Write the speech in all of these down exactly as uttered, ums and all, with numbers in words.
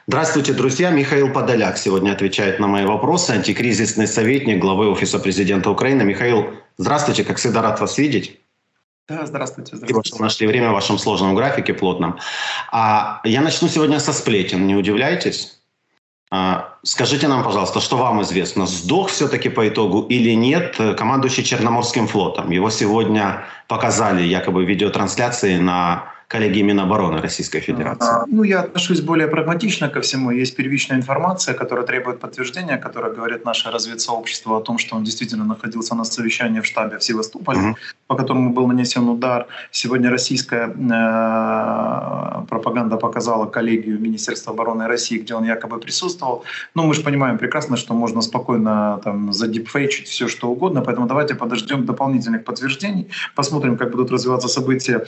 Здравствуйте, друзья. Михаил Подоляк сегодня отвечает на мои вопросы. Антикризисный советник главы Офиса президента Украины. Михаил, здравствуйте. Как всегда, рад вас видеть. Да, здравствуйте. Спасибо, здравствуйте. что нашли время в вашем сложном графике плотном. А я начну сегодня со сплетен. Не удивляйтесь. А, скажите нам, пожалуйста, что вам известно? Сдох все-таки по итогу или нет командующий Черноморским флотом? Его сегодня показали якобы в видеотрансляции на коллегии Минобороны Российской Федерации. А, ну, я отношусь более прагматично ко всему. Есть первичная информация, которая требует подтверждения, которая говорит наше разведсообщество о том, что он действительно находился на совещании в штабе в Севастополе, угу. по которому был нанесен удар. Сегодня российская э, пропаганда показала коллегию Министерства обороны России, где он якобы присутствовал. Но мы же понимаем прекрасно, что можно спокойно там задипфейчить все, что угодно. Поэтому давайте подождем дополнительных подтверждений, посмотрим, как будут развиваться события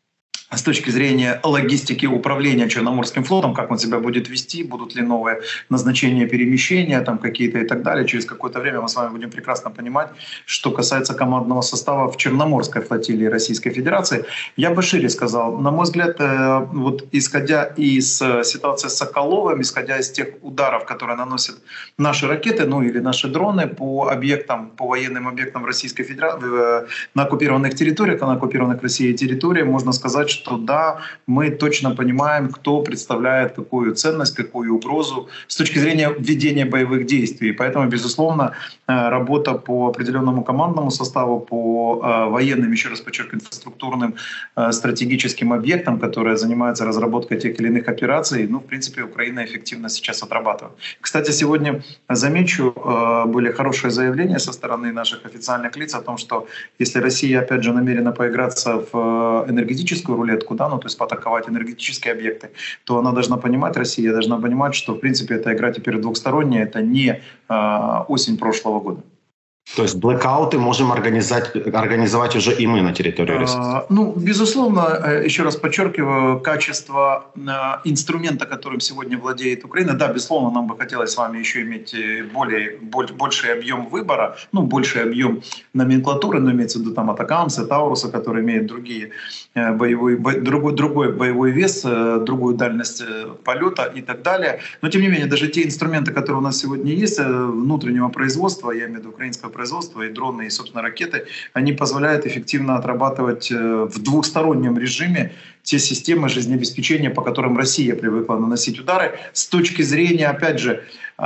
с точки зрения логистики управления Черноморским флотом, как он себя будет вести, будут ли новые назначения, перемещения там какие-то и так далее. Через какое-то время мы с вами будем прекрасно понимать, что касается командного состава в Черноморской флотилии Российской Федерации. Я бы шире сказал, на мой взгляд, вот исходя из ситуации с Соколовым, исходя из тех ударов, которые наносят наши ракеты, ну или наши дроны по объектам, по военным объектам Российской Федерации на оккупированных территориях, на оккупированных Россией территориях, можно сказать, что да, мы точно понимаем, кто представляет какую ценность, какую угрозу с точки зрения ведения боевых действий. Поэтому, безусловно, работа по определенному командному составу, по военным, еще раз подчеркиваю, инфраструктурным стратегическим объектам, которые занимаются разработкой тех или иных операций, ну, в принципе, Украина эффективно сейчас отрабатывает. Кстати, сегодня, замечу, были хорошие заявления со стороны наших официальных лиц о том, что если Россия, опять же, намерена поиграться в энергетическую рулетку, да, ну, то есть поатаковать энергетические объекты, то она должна понимать, Россия должна понимать, что, в принципе, эта игра теперь двухсторонняя, это не э, осень прошлого года. То есть блэкауты можем организовать, организовать уже и мы на территории России? А, ну, безусловно, еще раз подчеркиваю, качество а, инструмента, которым сегодня владеет Украина, да, безусловно, нам бы хотелось с вами еще иметь более, боль, больший объем выбора, ну, больший объем номенклатуры, но имеется в виду там атакамсы, таурусы, которые имеют другие, боевой, бо, другой, другой боевой вес, другую дальность полета и так далее. Но, тем не менее, даже те инструменты, которые у нас сегодня есть, внутреннего производства, я имею в виду украинского производства, и дроны, и, собственно, ракеты, они позволяют эффективно отрабатывать в двухстороннем режиме те системы жизнеобеспечения, по которым Россия привыкла наносить удары. С точки зрения, опять же,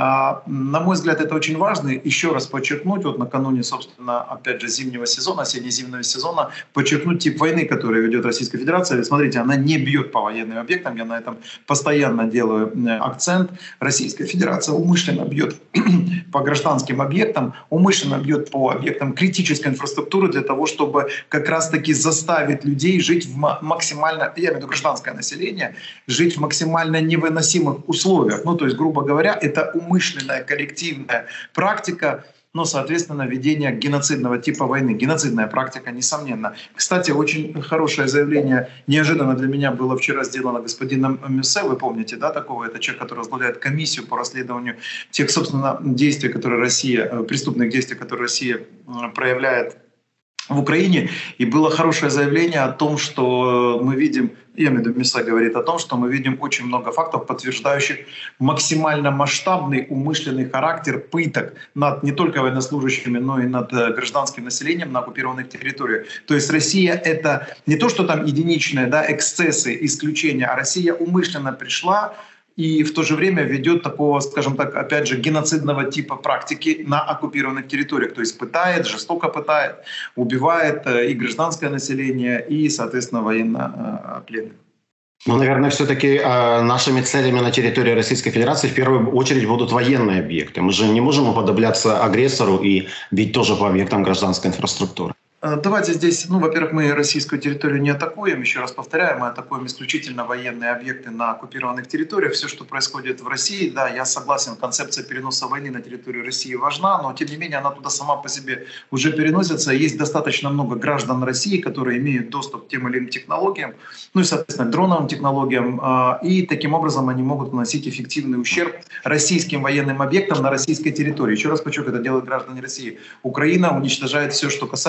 на мой взгляд, это очень важно. Еще раз подчеркнуть, вот накануне, собственно, опять же, зимнего сезона, осенне-зимнего сезона, подчеркнуть тип войны, который ведет Российская Федерация. Смотрите, она не бьет по военным объектам, я на этом постоянно делаю акцент. Российская Федерация умышленно бьет по гражданским объектам, умышленно бьет по объектам критической инфраструктуры для того, чтобы как раз-таки заставить людей жить в максимально, я имею в виду гражданское население, жить в максимально невыносимых условиях. Ну, то есть, грубо говоря, это умышленная коллективная практика, но, соответственно, ведение геноцидного типа войны. Геноцидная практика, несомненно. Кстати, очень хорошее заявление, неожиданно для меня, было вчера сделано господином Мюссе, вы помните, да, такого? Это человек, который возглавляет комиссию по расследованию тех, собственно, действий, которые Россия, преступных действий, которые Россия проявляет в Украине. И было хорошее заявление о том, что мы видим, я имею в виду, Мюссе говорит о том, что мы видим очень много фактов, подтверждающих максимально масштабный умышленный характер пыток над не только военнослужащими, но и над гражданским населением на оккупированных территориях. То есть Россия — это не то, что там единичные, да, эксцессы, исключения, а Россия умышленно пришла и в то же время ведет такого, скажем так, опять же, геноцидного типа практики на оккупированных территориях. То есть пытает, жестоко пытает, убивает и гражданское население, и, соответственно, военнопленных. Ну, наверное, все-таки э, нашими целями на территории Российской Федерации в первую очередь будут военные объекты. Мы же не можем уподобляться агрессору и бить тоже по объектам гражданской инфраструктуры. Давайте здесь, ну, во-первых, мы российскую территорию не атакуем, еще раз повторяю, мы атакуем исключительно военные объекты на оккупированных территориях. Все, что происходит в России, да, я согласен, концепция переноса войны на территорию России важна, но тем не менее она туда сама по себе уже переносится. Есть достаточно много граждан России, которые имеют доступ к тем или иным технологиям, ну и, соответственно, к дроновым технологиям, и таким образом они могут наносить эффективный ущерб российским военным объектам на российской территории. Еще раз подчеркиваю, это делают граждане России. Украина уничтожает все, что касается, и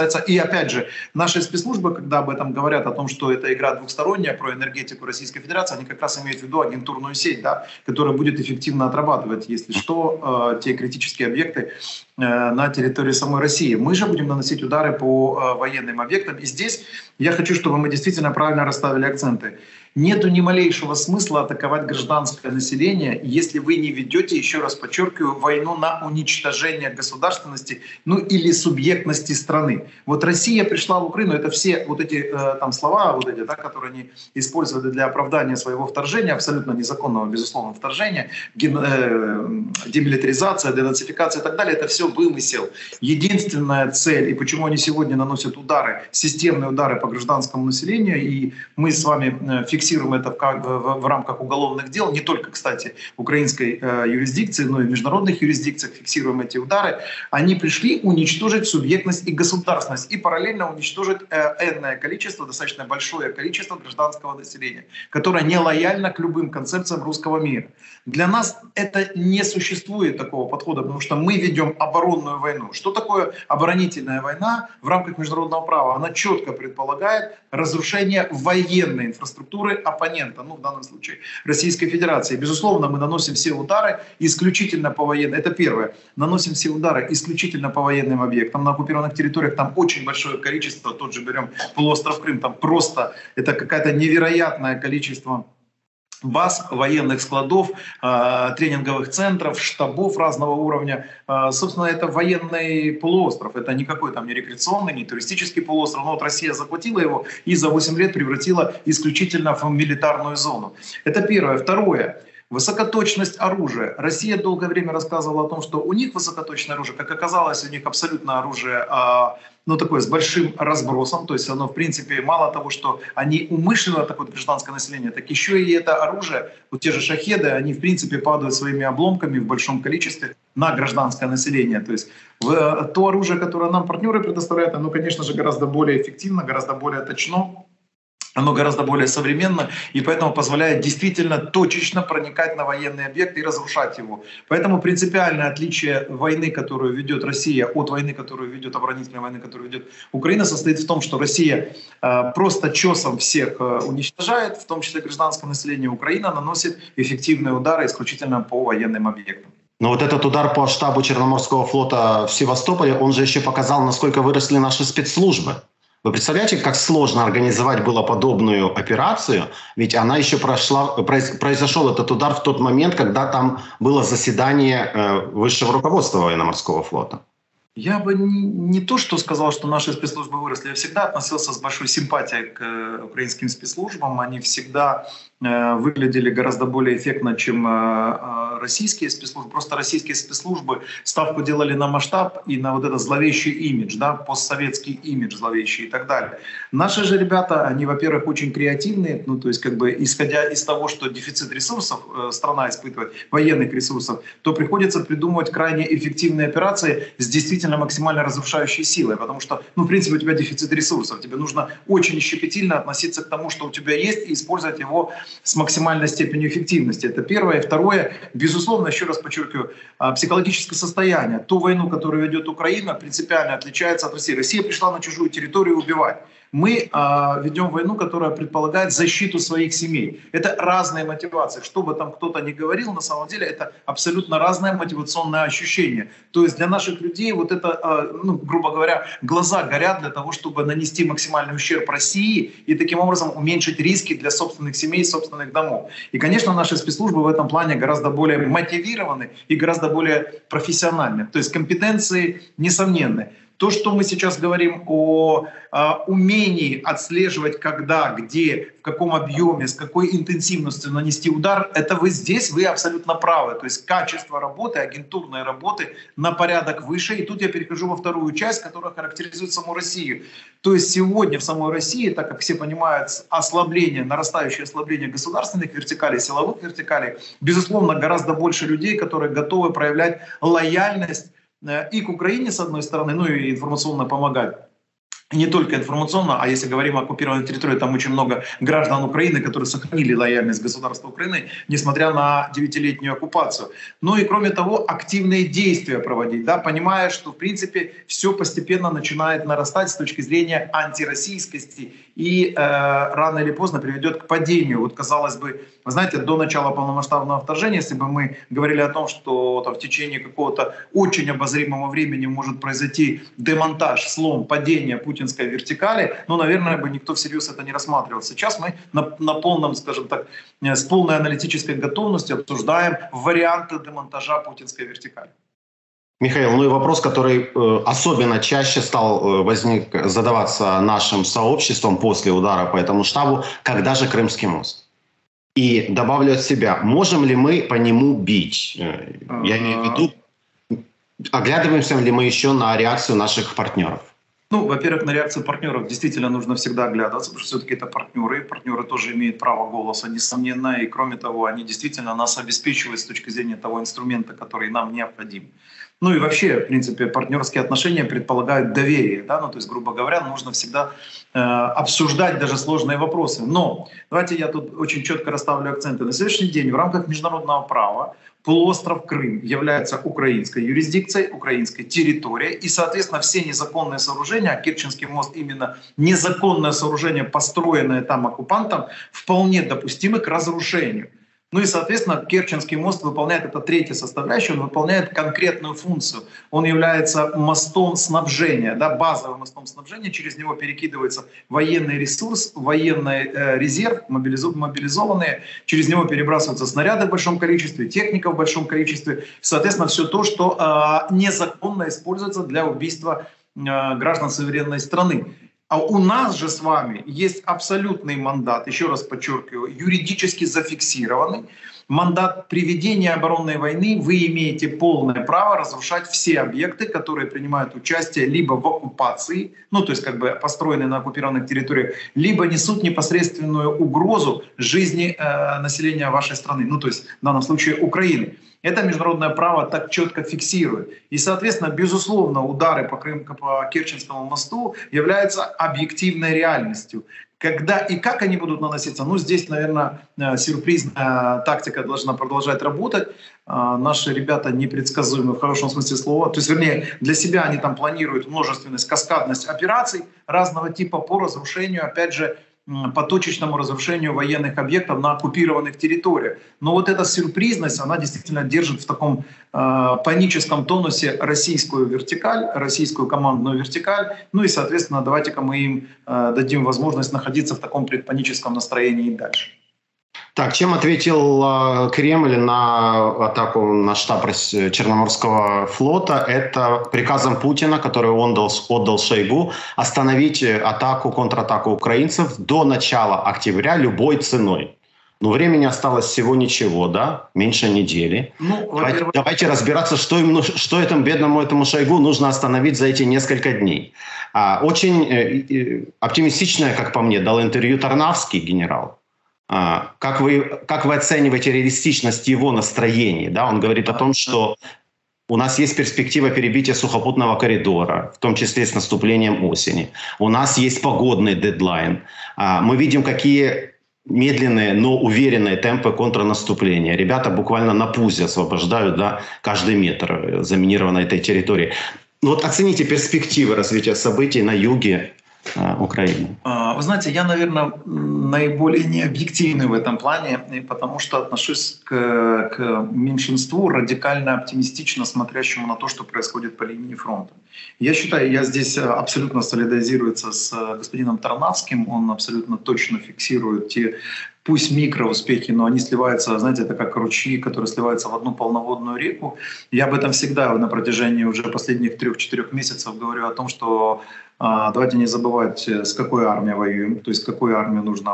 опять же, наши спецслужбы, когда об этом говорят, о том, что это игра двухсторонняя про энергетику Российской Федерации, они как раз имеют в виду агентурную сеть, да, которая будет эффективно отрабатывать, если что, те критические объекты на территории самой России. Мы же будем наносить удары по военным объектам. И здесь я хочу, чтобы мы действительно правильно расставили акценты. Нету ни малейшего смысла атаковать гражданское население, если вы не ведете, еще раз подчеркиваю, войну на уничтожение государственности, ну или субъектности страны. Вот Россия пришла в Украину, это все вот эти э, там слова, вот эти, да, которые они использовали для оправдания своего вторжения, абсолютно незаконного, безусловно, вторжения, ген, э, демилитаризация, денацификация и так далее, это все вымысел. Единственная цель, и почему они сегодня наносят удары, системные удары по гражданскому населению, и мы с вами фиксируем фиксируем это в, в, в рамках уголовных дел, не только, кстати, украинской э, юрисдикции, но и в международных юрисдикциях фиксируем эти удары. Они пришли уничтожить субъектность и государственность и параллельно уничтожить э, энное количество, достаточно большое количество гражданского населения, которое не лояльно к любым концепциям русского мира. Для нас это не существует такого подхода, потому что мы ведем оборонную войну. Что такое оборонительная война в рамках международного права? Она четко предполагает разрушение военной инфраструктуры оппонента, ну в данном случае Российской Федерации. Безусловно, мы наносим все удары исключительно по военным, это первое, наносим все удары исключительно по военным объектам. На оккупированных территориях там очень большое количество, тот же берем полуостров Крым, там просто это какое-то невероятное количество баз, военных складов, э, тренинговых центров, штабов разного уровня. Э, собственно, это военный полуостров. Это никакой там не рекреационный, не туристический полуостров. Но вот Россия захватила его и за восемь лет превратила исключительно в милитарную зону. Это первое. Второе. Высокоточность оружия. Россия долгое время рассказывала о том, что у них высокоточное оружие, как оказалось, у них абсолютно оружие, а, ну, такое с большим разбросом, то есть оно, в принципе, мало того, что они умышленно атакуют гражданское население, так еще и это оружие, вот те же шахеды, они, в принципе, падают своими обломками в большом количестве на гражданское население. То есть в, то оружие, которое нам партнеры предоставляют, оно, конечно же, гораздо более эффективно, гораздо более точно. Оно гораздо более современно и поэтому позволяет действительно точечно проникать на военный объект и разрушать его. Поэтому принципиальное отличие войны, которую ведет Россия, от войны, которую ведет, оборонительной войны, которую ведет Украина, состоит в том, что Россия э, просто чесом всех э, уничтожает, в том числе гражданское население. Украина наносит эффективные удары исключительно по военным объектам. Но вот этот удар по штабу Черноморского флота в Севастополе, он же еще показал, насколько выросли наши спецслужбы. Вы представляете, как сложно организовать было подобную операцию? Ведь она еще прошла, произошел этот удар в тот момент, когда там было заседание высшего руководства военно-морского флота. Я бы не, не то, что сказал, что наши спецслужбы выросли. Я всегда относился с большой симпатией к э, украинским спецслужбам. Они всегда э, выглядели гораздо более эффектно, чем э, э, российские спецслужбы. Просто российские спецслужбы ставку делали на масштаб и на вот этот зловещий имидж, да, постсоветский имидж зловещий и так далее. Наши же ребята, они, во-первых, очень креативные, ну, то есть, как бы, исходя из того, что дефицит ресурсов э, страна испытывает, военных ресурсов, то приходится придумывать крайне эффективные операции с действительно максимально разрушающей силой, потому что, ну, в принципе, у тебя дефицит ресурсов, тебе нужно очень щепетильно относиться к тому, что у тебя есть, и использовать его с максимальной степенью эффективности. Это первое. Второе, безусловно, еще раз подчеркиваю, психологическое состояние. Ту войну, которую ведет Украина, принципиально отличается от России. Россия пришла на чужую территорию убивать. Мы э, ведем войну, которая предполагает защиту своих семей. Это разные мотивации. Что бы там кто-то ни говорил, на самом деле это абсолютно разное мотивационное ощущение. То есть для наших людей вот это, э, ну, грубо говоря, глаза горят для того, чтобы нанести максимальный ущерб России и таким образом уменьшить риски для собственных семей, собственных домов. И, конечно, наши спецслужбы в этом плане гораздо более мотивированы и гораздо более профессиональны. То есть компетенции несомненны. То, что мы сейчас говорим о э, умении отслеживать, когда, где, в каком объеме, с какой интенсивностью нанести удар, это вы здесь, вы абсолютно правы. То есть качество работы, агентурной работы на порядок выше. И тут я перехожу во вторую часть, которая характеризует саму Россию. То есть сегодня в самой России, так как все понимают, ослабление, нарастающее ослабление государственных вертикалей, силовых вертикалей, безусловно, гораздо больше людей, которые готовы проявлять лояльность и к Украине, с одной стороны, ну и информационно помогать, не только информационно, а если говорим о оккупированной территории, там очень много граждан Украины, которые сохранили лояльность государства Украины, несмотря на девятилетнюю оккупацию. Ну и кроме того, активные действия проводить, да, понимая, что в принципе все постепенно начинает нарастать с точки зрения антироссийскости и э, рано или поздно приведет к падению. Вот казалось бы, вы знаете, до начала полномасштабного вторжения, если бы мы говорили о том, что там, в течение какого-то очень обозримого времени может произойти демонтаж, слом, падение путинской вертикали, ну, наверное, бы никто всерьез это не рассматривал. Сейчас мы на, на полном, скажем так, с полной аналитической готовностью обсуждаем варианты демонтажа путинской вертикали. Михаил, ну и вопрос, который э, особенно чаще стал э, возник, задаваться нашим сообществом после удара по этому штабу, когда же Крымский мост? И добавлю от себя, можем ли мы по нему бить? Я имею в виду, оглядываемся ли мы еще на реакцию наших партнеров? Ну, во-первых, на реакцию партнеров действительно нужно всегда оглядываться, потому что все-таки это партнеры. Партнеры тоже имеют право голоса, несомненно. И кроме того, они действительно нас обеспечивают с точки зрения того инструмента, который нам необходим. Ну и вообще, в принципе, партнерские отношения предполагают доверие. Да? Ну, то есть, грубо говоря, нужно всегда э, обсуждать даже сложные вопросы. Но давайте я тут очень четко расставлю акценты. На сегодняшний день в рамках международного права полуостров Крым является украинской юрисдикцией, украинской территорией. И, соответственно, все незаконные сооружения, а Керченский мост именно незаконное сооружение, построенное там оккупантом, вполне допустимы к разрушению. Ну и, соответственно, Керченский мост выполняет, это третья составляющая, он выполняет конкретную функцию. Он является мостом снабжения, да, базовым мостом снабжения, через него перекидывается военный ресурс, военный э, резерв, мобилизованные, через него перебрасываются снаряды в большом количестве, техника в большом количестве, соответственно, все то, что э, незаконно используется для убийства э, граждан суверенной страны. А у нас же с вами есть абсолютный мандат, еще раз подчеркиваю, юридически зафиксированный. Мандат при ведении оборонной войны вы имеете полное право разрушать все объекты, которые принимают участие либо в оккупации, ну то есть как бы построенные на оккупированных территориях, либо несут непосредственную угрозу жизни э, населения вашей страны, ну то есть в данном случае Украины. Это международное право так четко фиксирует. И, соответственно, безусловно, удары по, Крым, по Керченскому мосту являются объективной реальностью. Когда и как они будут наноситься, ну, здесь, наверное, сюрпризная тактика должна продолжать работать. Наши ребята непредсказуемы в хорошем смысле слова. То есть, вернее, для себя они там планируют множественность, каскадность операций разного типа по разрушению, опять же, по точечному разрушению военных объектов на оккупированных территориях. Но вот эта сюрпризность, она действительно держит в таком э, паническом тонусе российскую вертикаль, российскую командную вертикаль. Ну и, соответственно, давайте-ка мы им э, дадим возможность находиться в таком предпаническом настроении и дальше. Так, чем ответил э, Кремль на атаку на штаб Черноморского флота? Это приказом Путина, который он дал, отдал Шойгу, остановить атаку, контратаку украинцев до начала октября любой ценой. Но времени осталось всего ничего, да, меньше недели. Ну, давайте, давайте разбираться, что, им, что этому бедному этому Шойгу нужно остановить за эти несколько дней. А, очень э, оптимистичное, как по мне, дал интервью Тарнавский генерал. А, как вы, как вы оцениваете реалистичность его настроений? Да? Он говорит о том, что у нас есть перспектива перебития сухопутного коридора, в том числе с наступлением осени. У нас есть погодный дедлайн. А, мы видим, какие медленные, но уверенные темпы контрнаступления. Ребята буквально на пузе освобождают, да, каждый метр заминированной этой территории. Ну, вот оцените перспективы развития событий на юге Украины. Вы знаете, я, наверное, наиболее необъективный в этом плане, потому что отношусь к, к меньшинству, радикально оптимистично смотрящему на то, что происходит по линии фронта. Я считаю, я здесь абсолютно солидаризируется с господином Тарнавским, он абсолютно точно фиксирует те, пусть микроуспехи, но они сливаются, знаете, это как ручьи, которые сливаются в одну полноводную реку. Я об этом всегда на протяжении уже последних трех-четырех месяцев говорю о том, что давайте не забывать, с какой армией воюем, то есть какую армию нужно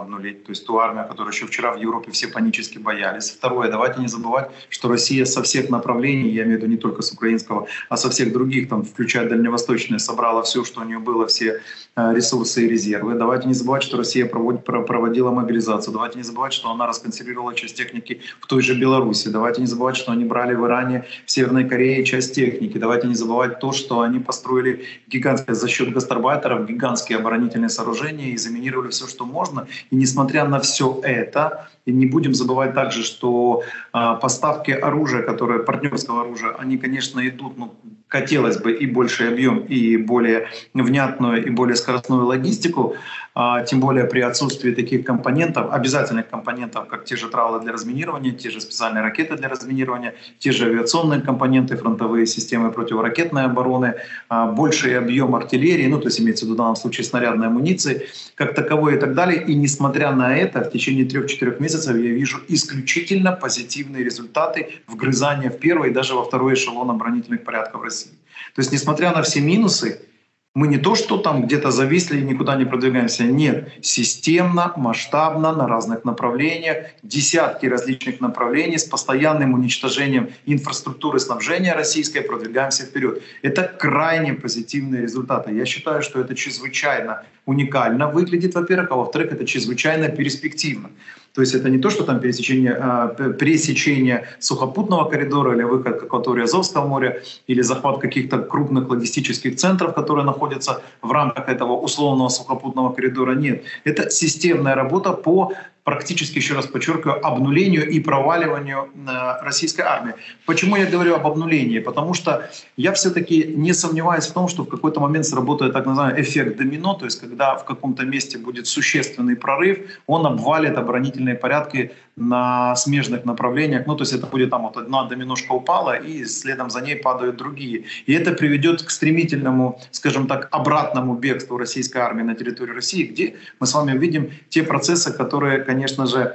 обнулить, то есть ту армию, которую еще вчера в Европе все панически боялись. Второе, давайте не забывать, что Россия со всех направлений, я имею в виду не только с украинского, а со всех других, там, включая дальневосточные, собрала все, что у нее было, все ресурсы и резервы. Давайте не забывать, что Россия проводит, проводила мобилизацию. Давайте не забывать, что она расконсервировала часть техники в той же Беларуси. Давайте не забывать, что они брали в Иране, в Северной Корее часть техники. Давайте не забывать то, что они построили гигантское за счет гастарбайтеров гигантские оборонительные сооружения и заминировали все, что можно. И несмотря на все это, и не будем забывать также, что э, поставки оружия, которые, партнерского оружия, они, конечно, идут, ну, хотелось бы и больший объем, и более внятную, и более скоростную логистику, а, тем более при отсутствии таких компонентов, обязательных компонентов, как те же тралы для разминирования, те же специальные ракеты для разминирования, те же авиационные компоненты, фронтовые системы противоракетной обороны, а, больший объем артиллерии, ну то есть имеется в виду в данном случае снарядной амуниции, как таковой и так далее. И несмотря на это, в течение трех-четырех месяцев я вижу исключительно позитивные результаты вгрызания в первый и даже во второй эшелон оборонительных порядков России. То есть, несмотря на все минусы, мы не то, что там где-то зависли и никуда не продвигаемся. Нет, системно, масштабно, на разных направлениях, десятки различных направлений с постоянным уничтожением инфраструктуры снабжения российской продвигаемся вперед. Это крайне позитивные результаты. Я считаю, что это чрезвычайно уникально выглядит, во-первых, а во-вторых, это чрезвычайно перспективно. То есть это не то, что там пересечение, э, пересечение сухопутного коридора или выход к акватории Азовского моря или захват каких-то крупных логистических центров, которые находятся в рамках этого условного сухопутного коридора. Нет, это системная работа по практически, еще раз подчеркиваю, обнулению и проваливанию э, российской армии. Почему я говорю об обнулении? Потому что я все-таки не сомневаюсь в том, что в какой-то момент сработает так называемый эффект домино, то есть когда в каком-то месте будет существенный прорыв, он обвалит оборонительные порядки на смежных направлениях. Ну, то есть это будет там вот одна доминошка упала, и следом за ней падают другие. И это приведет к стремительному, скажем так, обратному бегству российской армии на территорию России, где мы с вами видим те процессы, которые, конечно же,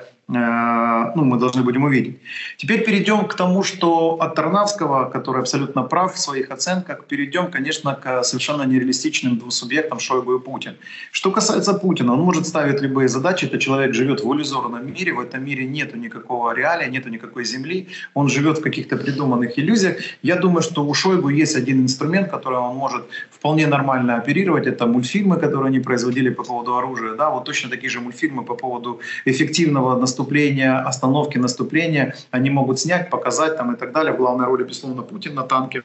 ну, мы должны будем увидеть. Теперь перейдем к тому, что от Тарнавского, который абсолютно прав в своих оценках, перейдем, конечно, к совершенно нереалистичным двум субъектам Шойгу и Путин. Что касается Путина, он может ставить любые задачи. Это человек живет в иллюзорном мире, в этом мире нету никакого реалия, нету никакой земли, он живет в каких-то придуманных иллюзиях. Я думаю, что у Шойгу есть один инструмент, которым он может вполне нормально оперировать. Это мультфильмы, которые они производили по поводу оружия. Да, вот точно такие же мультфильмы по поводу эффективного наступления, остановки наступления. Они могут снять, показать там и так далее. В главной роли, безусловно, Путин на танке,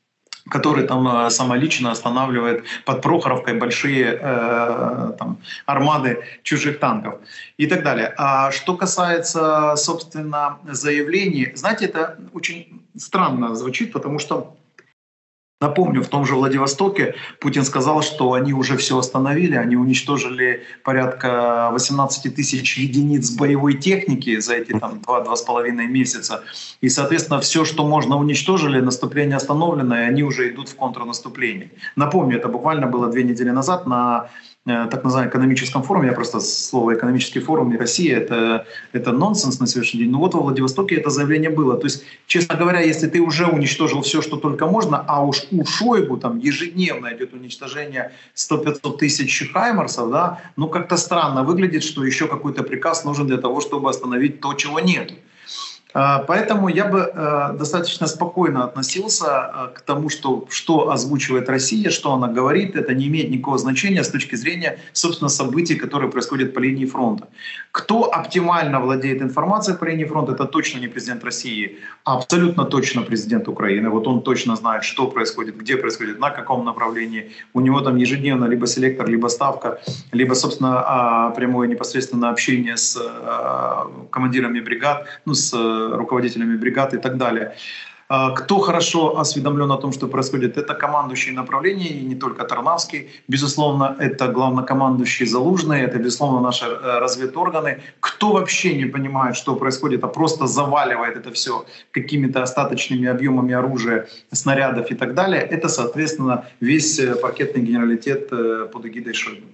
который там самолично останавливает под Прохоровкой большие э, там, армады чужих танков и так далее. А что касается, собственно, заявлений, знаете, это очень странно звучит, потому что, напомню, в том же Владивостоке Путин сказал, что они уже все остановили, они уничтожили порядка восемнадцать тысяч единиц боевой техники за эти там два-два с половиной месяца. И, соответственно, все, что можно, уничтожили, наступление остановлено, и они уже идут в контрнаступление. Напомню, это буквально было две недели назад на так называемом экономическом форуме. Я просто слово «экономический форум» и Россия это, — это нонсенс на сегодняшний день. Но вот во Владивостоке это заявление было. То есть, честно говоря, если ты уже уничтожил все, что только можно, а уж у Шойгу там ежедневно идет уничтожение сто-пятьсот тысяч хаймарсов, да, ну как-то странно выглядит, что еще какой-то приказ нужен для того, чтобы остановить то, чего нет. Поэтому я бы достаточно спокойно относился к тому, что, что озвучивает Россия, что она говорит. Это не имеет никакого значения с точки зрения, собственно, событий, которые происходят по линии фронта. Кто оптимально владеет информацией по линии фронта, это точно не президент России, а абсолютно точно президент Украины. Вот он точно знает, что происходит, где происходит, на каком направлении. У него там ежедневно либо селектор, либо ставка, либо, собственно, прямое непосредственное общение с командирами бригад, ну, с руководителями бригад и так далее. Кто хорошо осведомлен о том, что происходит, это командующие направления, и не только Тарнавский. Безусловно, это главнокомандующий Залужный, это, безусловно, наши разведорганы. Кто вообще не понимает, что происходит, а просто заваливает это все какими-то остаточными объемами оружия, снарядов и так далее, это, соответственно, весь пакетный генералитет под эгидой Шойгу.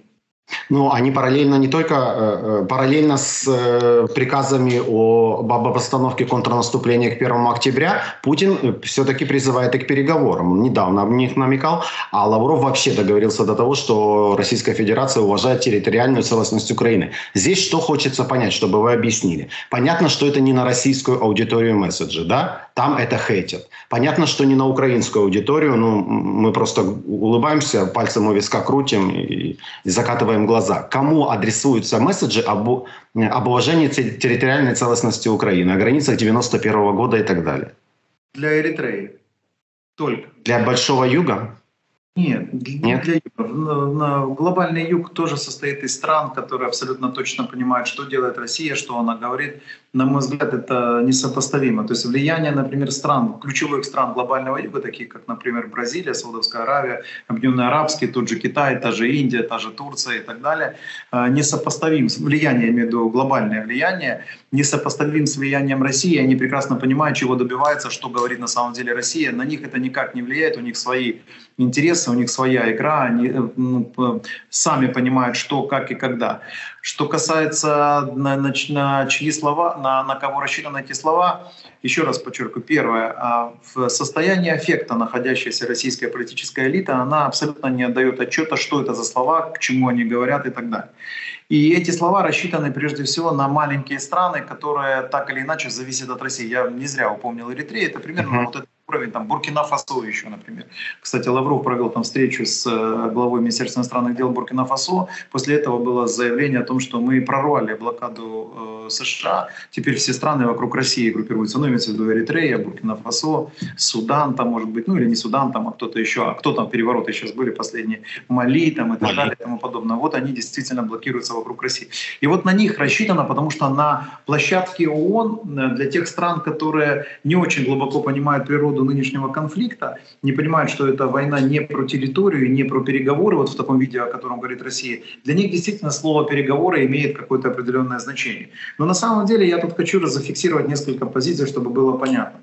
Ну, они параллельно не только, э, параллельно с э, приказами о, об обстановке контрнаступления к первому октября, Путин все-таки призывает и к переговорам. Он недавно об них намекал, а Лавров вообще договорился до того, что Российская Федерация уважает территориальную целостность Украины. Здесь что хочется понять, чтобы вы объяснили. Понятно, что это не на российскую аудиторию месседжи, да? Там это хейтят. Понятно, что не на украинскую аудиторию, ну, мы просто улыбаемся, пальцем у виска крутим и, и закатываем глаза. Кому адресуются месседжи об, об уважении территориальной целостности Украины, о границах девяносто первого года и так далее? Для Эритреи. Только. Для Большого Юга? Нет, не для юга. Глобальный юг тоже состоит из стран, которые абсолютно точно понимают, что делает Россия, что она говорит. На мой взгляд, это несопоставимо. То есть влияние, например, стран, ключевых стран глобального юга, таких как, например, Бразилия, Саудовская Аравия, Объединенные Арабские, тот же Китай, та же Индия, та же Турция и так далее, несопоставим. Влияние, я имею в виду глобальное влияние, несопоставим с влиянием России. Они прекрасно понимают, чего добивается, что говорит на самом деле Россия. На них это никак не влияет, у них свои интересы, у них своя игра, они ну, сами понимают, что, как и когда. Что касается на, на, на чьи слова, на, на кого рассчитаны эти слова, еще раз подчеркиваю, первое, в состоянии аффекта находящаяся российская политическая элита, она абсолютно не отдает отчета, что это за слова, к чему они говорят и так далее. И эти слова рассчитаны прежде всего на маленькие страны, которые так или иначе зависят от России. Я не зря упомнил Эритрею, это примерно uh-huh. вот этот уровень, там Буркина-Фасо еще, например. Кстати, Лавров провел там встречу с главой Министерства иностранных дел Буркина-Фасо. После этого было заявление о том, что мы прорвали блокаду э, США. Теперь все страны вокруг России группируются. Ну, имеется в виду Эритрея, Буркина-Фасо, Судан там, может быть, ну или не Судан там, а кто-то еще. А кто там перевороты сейчас были последние? Мали там и так Мали. далее и тому подобное. Вот они действительно блокируются вокруг России. И вот на них рассчитано, потому что на площадке ООН для тех стран, которые не очень глубоко понимают природу нынешнего конфликта, не понимают, что это война не про территорию, не про переговоры, вот в таком виде, о котором говорит Россия, для них действительно слово «переговоры» имеет какое-то определенное значение. Но на самом деле я тут хочу зафиксировать несколько позиций, чтобы было понятно.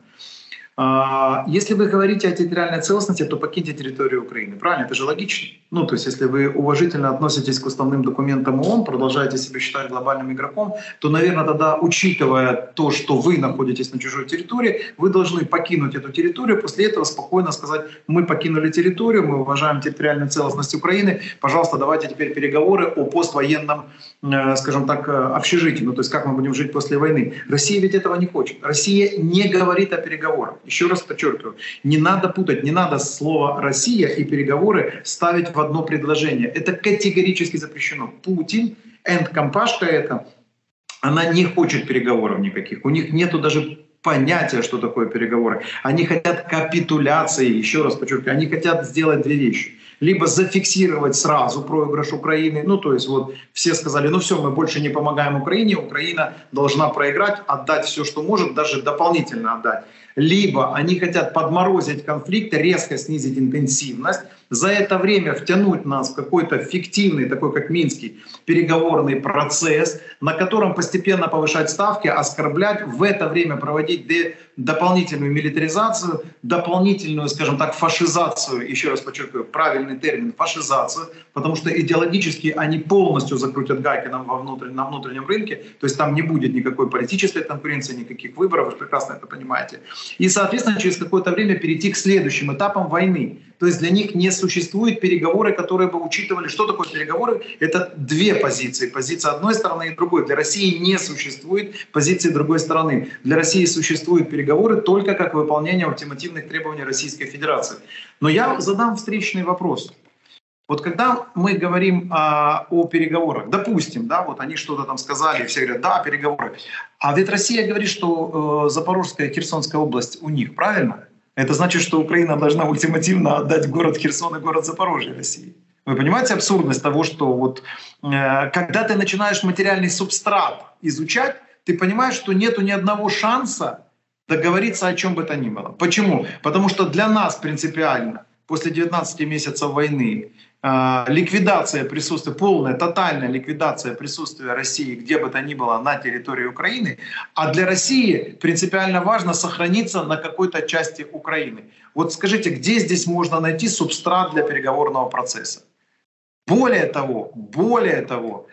Если вы говорите о территориальной целостности, то покиньте территорию Украины. Правильно? Это же логично. Ну, то есть, если вы уважительно относитесь к уставным документам ООН, продолжаете себя считать глобальным игроком, то, наверное, тогда, учитывая то, что вы находитесь на чужой территории, вы должны покинуть эту территорию, после этого спокойно сказать: мы покинули территорию, мы уважаем территориальную целостность Украины, пожалуйста, давайте теперь переговоры о поствоенном, скажем так, общежитии. Ну, то есть, как мы будем жить после войны. Россия ведь этого не хочет. Россия не говорит о переговорах. Еще раз подчеркиваю, не надо путать, не надо слово «Россия» и переговоры ставить в одно предложение. Это категорически запрещено. Путин, энд-компашка эта, она не хочет переговоров никаких. У них нету даже понятия, что такое переговоры. Они хотят капитуляции, еще раз подчеркиваю, они хотят сделать две вещи. Либо зафиксировать сразу проигрыш Украины, ну то есть вот все сказали: ну все, мы больше не помогаем Украине, Украина должна проиграть, отдать все, что может, даже дополнительно отдать. Либо они хотят подморозить конфликт, резко снизить интенсивность, за это время втянуть нас в какой-то фиктивный, такой как Минский, переговорный процесс, на котором постепенно повышать ставки, оскорблять, в это время проводить дополнительную милитаризацию, дополнительную, скажем так, фашизацию, еще раз подчеркиваю, правильный термин, фашизацию, потому что идеологически они полностью закрутят гайки нам во внутреннем, на внутреннем рынке, то есть там не будет никакой политической конкуренции, никаких выборов, вы прекрасно это понимаете. И, соответственно, через какое-то время перейти к следующим этапам войны. То есть для них не существует переговоры, которые бы учитывали, что такое переговоры. Это две позиции. Позиция одной стороны и другой. Для России не существует позиции другой стороны. Для России существуют переговоры только как выполнение ультимативных требований Российской Федерации. Но я задам встречный вопрос. Вот когда мы говорим а, о переговорах, допустим, да, вот они что-то там сказали, все говорят: да, переговоры. А ведь Россия говорит, что э, Запорожская, Херсонская область у них, правильно? Это значит, что Украина должна ультимативно отдать город Херсон и город Запорожье России. Вы понимаете абсурдность того, что вот, э, когда ты начинаешь материальный субстрат изучать, ты понимаешь, что нету ни одного шанса договориться о чем бы то ни было. Почему? Потому что для нас принципиально после девятнадцати месяцев войны э, ликвидация присутствия, полная, тотальная ликвидация присутствия России где бы то ни было на территории Украины, а для России принципиально важно сохраниться на какой-то части Украины. Вот скажите, где здесь можно найти субстрат для переговорного процесса? Более того, более того,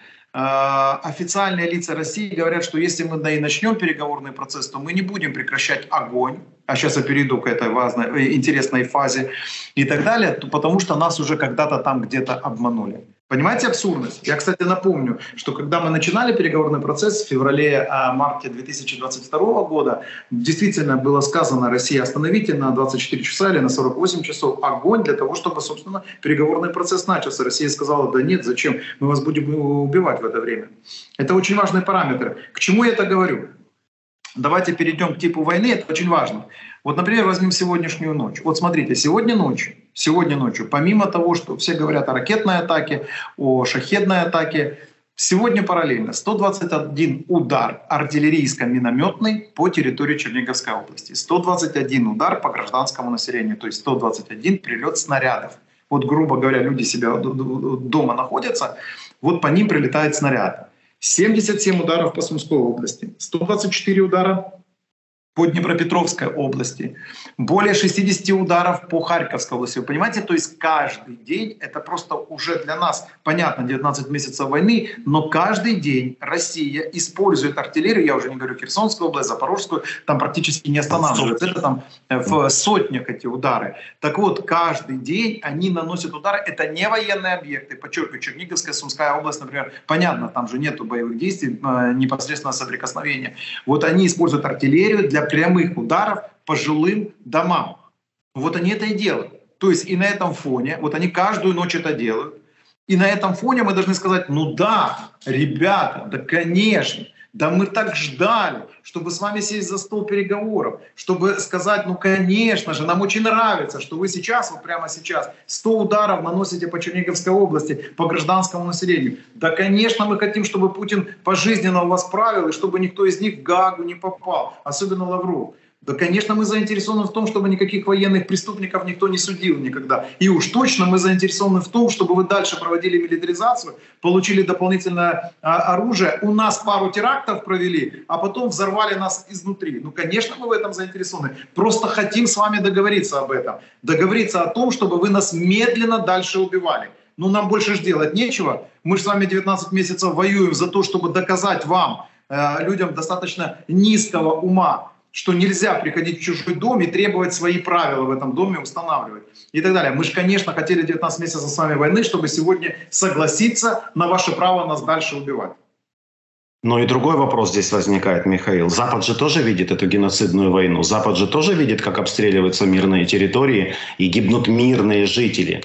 официальные лица России говорят, что если мы да и начнем переговорный процесс, то мы не будем прекращать огонь, а сейчас я перейду к этой важной, интересной фазе и так далее, то потому что нас уже когда-то там где-то обманули. Понимаете абсурдность? Я, кстати, напомню, что когда мы начинали переговорный процесс в феврале-марте две тысячи двадцать второго года, действительно было сказано России: остановите на двадцать четыре часа или на сорок восемь часов огонь для того, чтобы, собственно, переговорный процесс начался. Россия сказала: да нет, зачем, мы вас будем убивать в это время. Это очень важный параметр. К чему я это говорю? Давайте перейдем к типу войны, это очень важно. Вот, например, возьмем сегодняшнюю ночь. Вот смотрите, сегодня ночью, сегодня ночью, помимо того, что все говорят о ракетной атаке, о шахедной атаке, сегодня параллельно сто двадцать один удар артиллерийско-минометный по территории Черниговской области, сто двадцать один удар по гражданскому населению, то есть сто двадцать один прилет снарядов. Вот, грубо говоря, люди себя дома находятся, вот по ним прилетает снаряд. семьдесят семь ударов по Сумской области, сто двадцать четыре удара по Днепропетровской области, более шестьдесят ударов по Харьковской области. Вы понимаете, то есть каждый день, это просто уже для нас, понятно, девятнадцать месяцев войны, но каждый день Россия использует артиллерию, я уже не говорю Херсонскую область, Запорожскую, там практически не останавливается, это там в сотнях эти удары. Так вот, каждый день они наносят удары, это не военные объекты, подчеркиваю, Черниговская, Сумская область, например, понятно, там же нету боевых действий, непосредственно соприкосновения. Вот они используют артиллерию для прямых ударов по жилым домам. Вот они это и делают. То есть и на этом фоне, вот они каждую ночь это делают, и на этом фоне мы должны сказать: ну да, ребята, да конечно, да мы так ждали, чтобы с вами сесть за стол переговоров, чтобы сказать: ну конечно же, нам очень нравится, что вы сейчас, вот прямо сейчас, сто ударов наносите по Черниговской области, по гражданскому населению. Да конечно мы хотим, чтобы Путин пожизненно у вас правил, и чтобы никто из них в Гаагу не попал, особенно Лавров. Да, конечно, мы заинтересованы в том, чтобы никаких военных преступников никто не судил никогда. И уж точно мы заинтересованы в том, чтобы вы дальше проводили милитаризацию, получили дополнительное а, оружие, у нас пару терактов провели, а потом взорвали нас изнутри. Ну, конечно, мы в этом заинтересованы. Просто хотим с вами договориться об этом. Договориться о том, чтобы вы нас медленно дальше убивали. Ну, нам больше ж делать нечего. Мы же с вами девятнадцать месяцев воюем за то, чтобы доказать вам, э, людям достаточно низкого ума, что нельзя приходить в чужой дом и требовать свои правила в этом доме устанавливать и так далее. Мы же, конечно, хотели девятнадцать месяцев с вами войны, чтобы сегодня согласиться на ваше право нас дальше убивать. Но и другой вопрос здесь возникает, Михаил. Запад же тоже видит эту геноцидную войну. Запад же тоже видит, как обстреливаются мирные территории и гибнут мирные жители.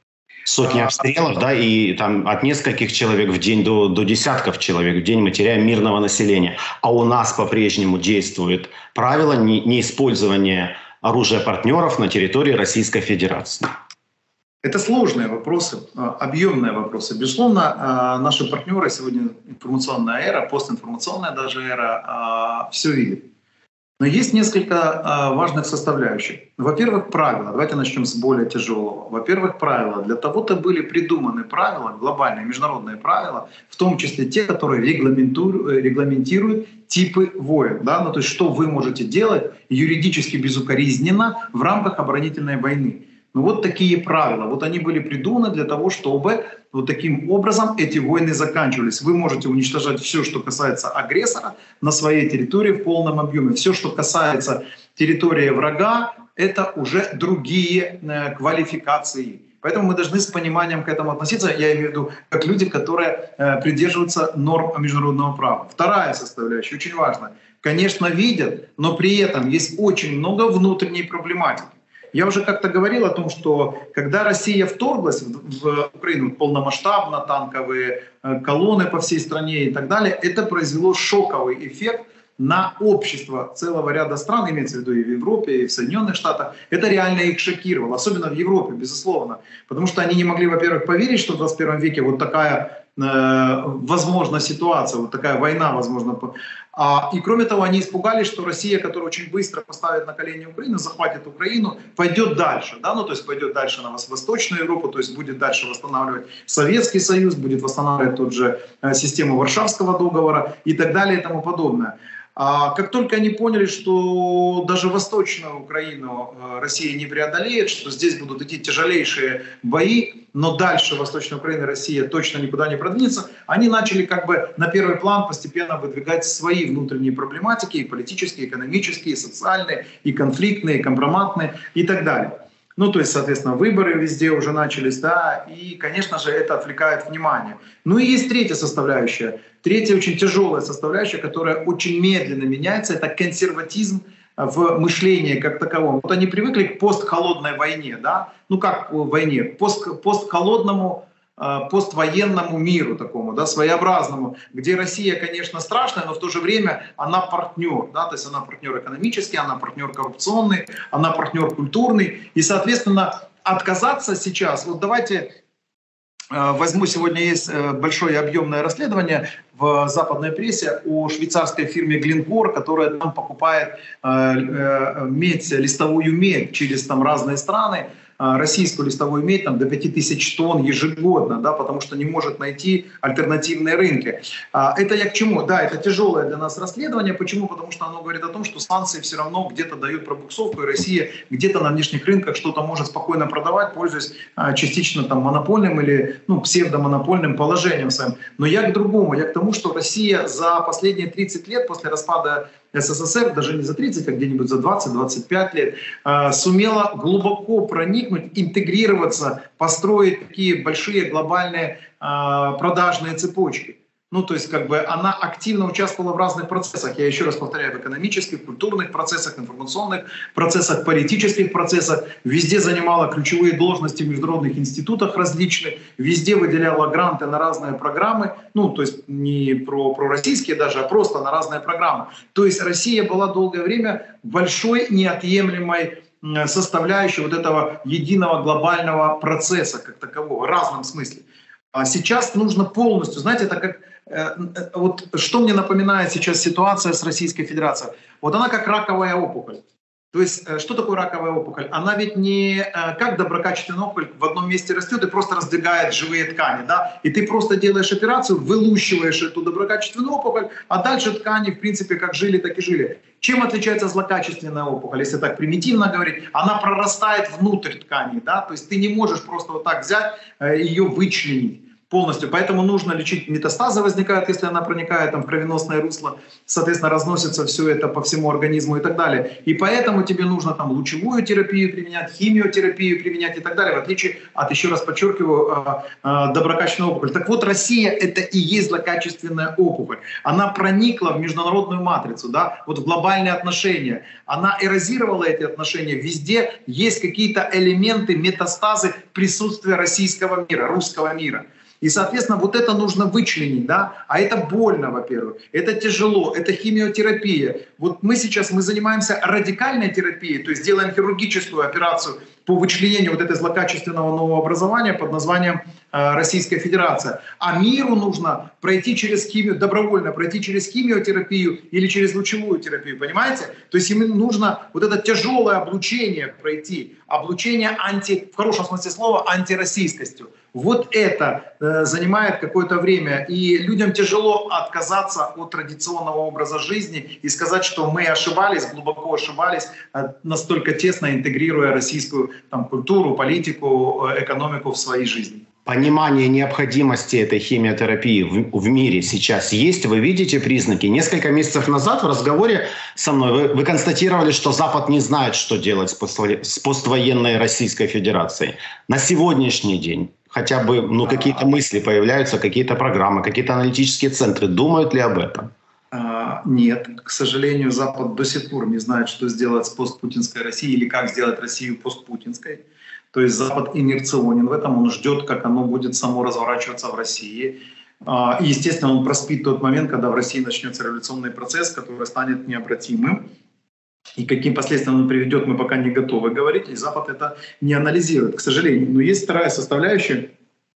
Сотни обстрелов, да, и там от нескольких человек в день до, до десятков человек в день мы теряем мирного населения. А у нас по-прежнему действует правило неиспользования оружия партнеров на территории Российской Федерации. Это сложные вопросы, объемные вопросы. Безусловно, наши партнеры сегодня, информационная эра, постинформационная даже эра, все видят. Но есть несколько э, важных составляющих. Во-первых, правила. Давайте начнем с более тяжелого. Во-первых, правила. Для того-то были придуманы правила, глобальные международные правила, в том числе те, которые регламентируют, регламентируют типы войн. Да? Ну, то есть что вы можете делать юридически безукоризненно в рамках оборонительной войны. Ну вот такие правила. Вот они были придуманы для того, чтобы вот таким образом эти войны заканчивались. Вы можете уничтожать все, что касается агрессора на своей территории в полном объеме. Все, что касается территории врага, это уже другие э, квалификации. Поэтому мы должны с пониманием к этому относиться. Я имею в виду как люди, которые э, придерживаются норм международного права. Вторая составляющая, очень важная. Конечно, видят, но при этом есть очень много внутренней проблематики. Я уже как-то говорил о том, что когда Россия вторглась в, в Украину полномасштабно, танковые э, колонны по всей стране и так далее, это произвело шоковый эффект на общество целого ряда стран, имеется в виду и в Европе, и в Соединенных Штатах. Это реально их шокировало, особенно в Европе, безусловно. Потому что они не могли, во-первых, поверить, что в двадцать первом веке вот такая э, возможна ситуация, вот такая война возможна. А, и кроме того, они испугались, что Россия, которая очень быстро поставит на колени Украину, захватит Украину, пойдет дальше. Да? Ну, то есть пойдет дальше на Восточную Европу, то есть будет дальше восстанавливать Советский Союз, будет восстанавливать тот же э, систему Варшавского договора и так далее и тому подобное. А как только они поняли, что даже Восточную Украину Россия не преодолеет, что здесь будут идти тяжелейшие бои, но дальше Восточная Украина Россия точно никуда не продвинется, они начали как бы на первый план постепенно выдвигать свои внутренние проблематики, и политические, и экономические, и социальные, и конфликтные, и компроматные, и так далее. Ну, то есть, соответственно, выборы везде уже начались, да, и, конечно же, это отвлекает внимание. Ну и есть третья составляющая, третья очень тяжелая составляющая, которая очень медленно меняется, это консерватизм в мышлении как таковом. Вот они привыкли к постхолодной войне, да, ну как в войне, пост, постхолодному, поствоенному миру такому, да, своеобразному, где Россия, конечно, страшная, но в то же время она партнер, да, то есть она партнер экономический, она партнер коррупционный, она партнер культурный, и, соответственно, отказаться сейчас, вот давайте возьму, сегодня есть большое объемное расследование в западной прессе о швейцарской фирме Glencore, которая там покупает медь, листовую медь через там разные страны, российскую листовую медь там, до пяти тысяч тонн ежегодно, да, потому что не может найти альтернативные рынки. Это я к чему? Да, это тяжелое для нас расследование. Почему? Потому что оно говорит о том, что санкции все равно где-то дают пробуксовку, и Россия где-то на внешних рынках что-то может спокойно продавать, пользуясь частично там, монопольным или ну, псевдомонопольным положением своим. Но я к другому, я к тому, что Россия за последние тридцать лет после распада СССР, даже не за тридцать, а где-нибудь за двадцать — двадцать пять лет, э, сумела глубоко проникнуть, интегрироваться, построить такие большие глобальные э, продажные цепочки. Ну, то есть, как бы она активно участвовала в разных процессах. Я еще раз повторяю, в экономических, культурных процессах, информационных процессах, политических процессах. Везде занимала ключевые должности в международных институтах различных. Везде выделяла гранты на разные программы. Ну, то есть, не про, про российские даже, а просто на разные программы. То есть, Россия была долгое время большой неотъемлемой составляющей вот этого единого глобального процесса как такового, в разном смысле. А сейчас нужно полностью, знаете, это как, э, вот что мне напоминает сейчас ситуация с Российской Федерацией. Вот она как раковая опухоль. То есть, э, что такое раковая опухоль? Она ведь не э, как доброкачественная опухоль в одном месте растет и просто раздвигает живые ткани, да? И ты просто делаешь операцию, вылущиваешь эту доброкачественную опухоль, а дальше ткани, в принципе, как жили, так и жили. Чем отличается злокачественная опухоль, если так примитивно говорить? Она прорастает внутрь ткани, да? То есть ты не можешь просто вот так взять, э, ее вычленить полностью. Поэтому нужно лечить. Метастазы возникают, если она проникает там, в кровеносное русло, соответственно, разносится все это по всему организму и так далее. И поэтому тебе нужно там лучевую терапию применять, химиотерапию применять и так далее, в отличие от, еще раз подчеркиваю, доброкачественной опухоли. Так вот, Россия — это и есть злокачественная опухоль. Она проникла в международную матрицу, да, вот в глобальные отношения. Она эрозировала эти отношения. Везде есть какие-то элементы, метастазы присутствия российского мира, русского мира. И, соответственно, вот это нужно вычленить, да, а это больно, во-первых, это тяжело, это химиотерапия. Вот мы сейчас, мы занимаемся радикальной терапией, то есть делаем хирургическую операцию по вычленению вот этого злокачественного нового образования под названием э, Российская Федерация. А миру нужно пройти через химию, добровольно пройти через химиотерапию или через лучевую терапию, понимаете? То есть им нужно вот это тяжелое облучение пройти, облучение анти, в хорошем смысле слова, антироссийскостью. Вот это э, занимает какое-то время, и людям тяжело отказаться от традиционного образа жизни и сказать, что мы ошибались, глубоко ошибались, э, настолько тесно интегрируя российскую там, культуру, политику, э, экономику в своей жизни. Понимание необходимости этой химиотерапии в, в мире сейчас есть? Вы видите признаки? Несколько месяцев назад в разговоре со мной вы, вы констатировали, что Запад не знает, что делать с, поство, с поствоенной Российской Федерацией. На сегодняшний день хотя бы ну, какие-то мысли появляются, какие-то программы, какие-то аналитические центры. Думают ли об этом? А, нет. К сожалению, Запад до сих пор не знает, что сделать с постпутинской Россией или как сделать Россию постпутинской. То есть Запад инерционен в этом, он ждет, как оно будет само разворачиваться в России. И, естественно, он проспит тот момент, когда в России начнется революционный процесс, который станет необратимым. И каким последствиям он приведет, мы пока не готовы говорить, и Запад это не анализирует, к сожалению. Но есть вторая составляющая.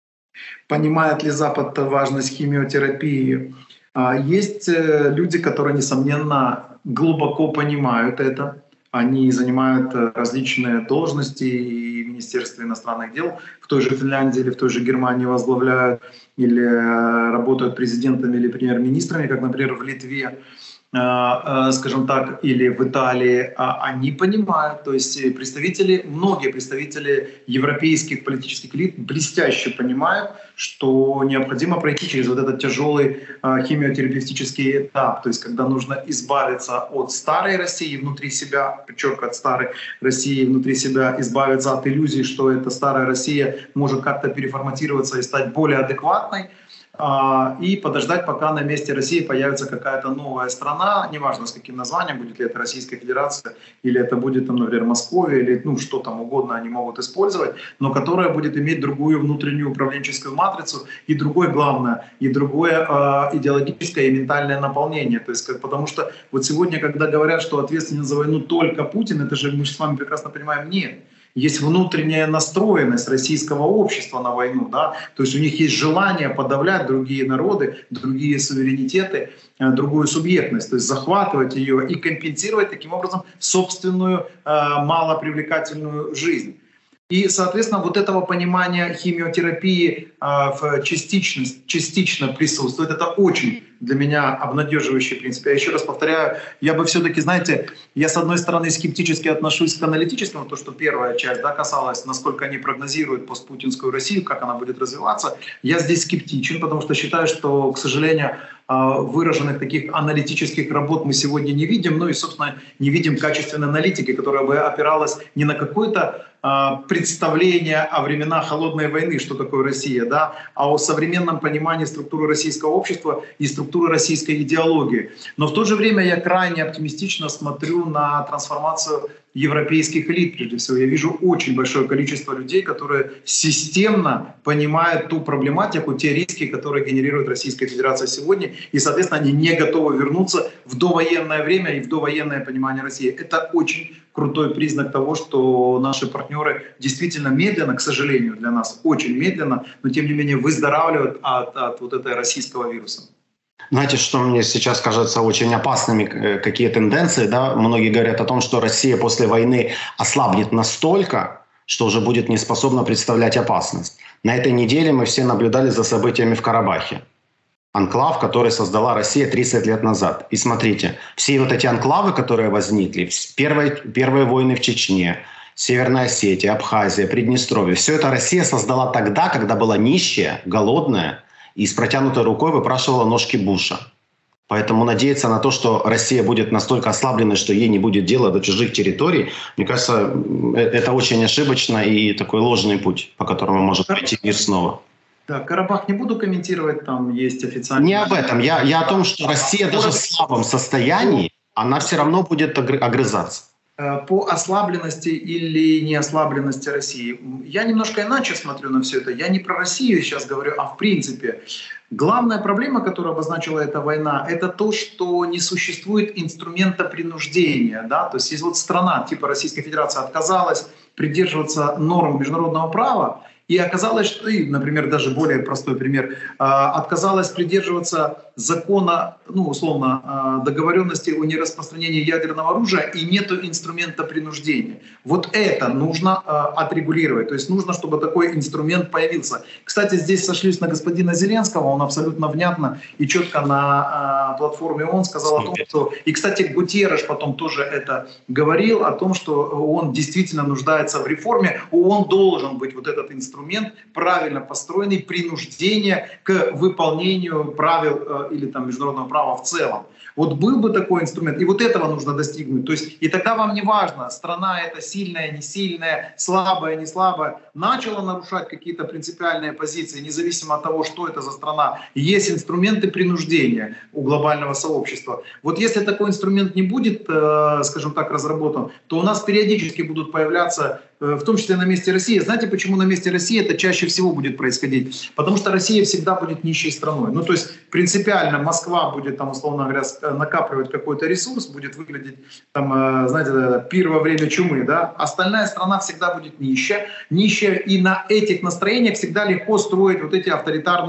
Понимает ли Запад важность химиотерапии? Есть люди, которые, несомненно, глубоко понимают это. Они занимают различные должности, и Министерстве иностранных дел в той же Финляндии или в той же Германии возглавляют, или работают президентами или премьер-министрами, как, например, в Литве, скажем так, или в Италии, они понимают, то есть представители, многие представители европейских политических элит блестяще понимают, что необходимо пройти через вот этот тяжелый химиотерапевтический этап, то есть когда нужно избавиться от старой России внутри себя, подчеркиваю, от старой России внутри себя, избавиться от иллюзий, что эта старая Россия может как-то переформатироваться и стать более адекватной, и подождать, пока на месте России появится какая-то новая страна, неважно с каким названием, будет ли это Российская Федерация, или это будет, там, например, Московия, или ну, что там угодно они могут использовать, но которая будет иметь другую внутреннюю управленческую матрицу и другое, главное, и другое э, идеологическое и ментальное наполнение. То есть, как, потому что вот сегодня, когда говорят, что ответственен за войну только Путин, это же мы же с вами прекрасно понимаем, нет. Есть внутренняя настроенность российского общества на войну, да? То есть у них есть желание подавлять другие народы, другие суверенитеты, другую субъектность, то есть захватывать ее и компенсировать таким образом собственную э, малопривлекательную жизнь. И, соответственно, вот этого понимания химиотерапии э, в частичность, частично присутствует. Это очень для меня обнадеживающий принцип. Я еще раз повторяю, я бы все-таки, знаете, я с одной стороны скептически отношусь к аналитическому, то, что первая часть, да, касалась, насколько они прогнозируют постпутинскую Россию, как она будет развиваться. Я здесь скептичен, потому что считаю, что, к сожалению, выраженных таких аналитических работ мы сегодня не видим, ну и, собственно, не видим качественной аналитики, которая бы опиралась не на какое-то представление о временах холодной войны, что такое Россия, да, а о современном понимании структуры российского общества и структуры российской идеологии. Но в то же время я крайне оптимистично смотрю на трансформацию европейских элит, прежде всего. Я вижу очень большое количество людей, которые системно понимают ту проблематику, те риски, которые генерирует Российская Федерация сегодня, и, соответственно, они не готовы вернуться в довоенное время и в довоенное понимание России. Это очень крутой признак того, что наши партнеры действительно медленно, к сожалению, для нас очень медленно, но тем не менее выздоравливают от, от вот этого российского вируса. Знаете, что мне сейчас кажется очень опасными, какие тенденции, да? Многие говорят о том, что Россия после войны ослабнет настолько, что уже будет не способна представлять опасность. На этой неделе мы все наблюдали за событиями в Карабахе. Анклав, который создала Россия тридцать лет назад. И смотрите, все вот эти анклавы, которые возникли, первые, первые войны в Чечне, Северная Осетия, Абхазия, Приднестровье, все это Россия создала тогда, когда была нищая, голодная, и с протянутой рукой выпрашивала ножки Буша. Поэтому надеяться на то, что Россия будет настолько ослабленной, что ей не будет дела до чужих территорий, мне кажется, это очень ошибочно и такой ложный путь, по которому может пойти мир снова. Да, Карабах не буду комментировать, там есть официальные... Не об этом. Я, я о том, что Россия даже в слабом состоянии, она все равно будет огрызаться. По ослабленности или неослабленности России. Я немножко иначе смотрю на все это. Я не про Россию сейчас говорю, а в принципе. Главная проблема, которую обозначила эта война, это то, что не существует инструмента принуждения. Да? То есть если вот страна типа Российской Федерации отказалась придерживаться норм международного права, и оказалось, что, и, например, даже более простой пример, отказалась придерживаться закона, ну, условно, договоренности о нераспространении ядерного оружия, и нет инструмента принуждения. Вот это нужно отрегулировать. То есть нужно, чтобы такой инструмент появился. Кстати, здесь сошлись на господина Зеленского, он абсолютно внятно и четко на платформе ООН сказал о том, что... И, кстати, Гутерреш потом тоже это говорил, о том, что он действительно нуждается в реформе. ООН должен быть вот этот инструмент, инструмент, правильно построенный, принуждение к выполнению правил э, или там, международного права в целом. Вот был бы такой инструмент, и вот этого нужно достигнуть. То есть, и тогда вам не важно, страна эта сильная, не сильная, слабая, не слабая, начала нарушать какие-то принципиальные позиции, независимо от того, что это за страна. Есть инструменты принуждения у глобального сообщества. Вот если такой инструмент не будет, э, скажем так, разработан, то у нас периодически будут появляться, э, в том числе на месте России. Знаете, почему на месте России это чаще всего будет происходить? Потому что Россия всегда будет нищей страной. Ну, то есть принципиально Москва будет, там, условно говоря, накапливать какой-то ресурс, будет выглядеть, там, знаете, пир во время чумы, да? Остальная страна всегда будет нищая, нищая, и на этих настроениях всегда легко строить вот эти авторитарные